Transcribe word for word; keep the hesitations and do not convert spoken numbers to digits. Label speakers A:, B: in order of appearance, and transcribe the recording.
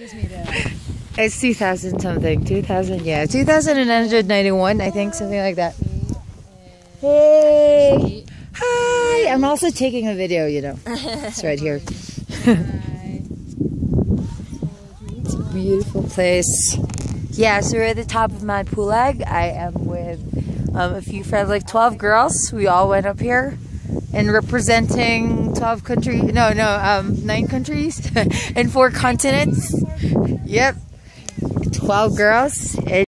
A: It's two thousand something. two thousand, yeah. two thousand nine hundred ninety-one, I think, something like that. Hey! Hi! I'm also taking a video, you know. It's right here. It's a beautiful place. Yeah, so we're at the top of Mount Pulag. I am with um, a few friends, like twelve girls. We all went up here. And representing twelve countries, no, no, um, nine countries and four continents. Yep. twelve girls.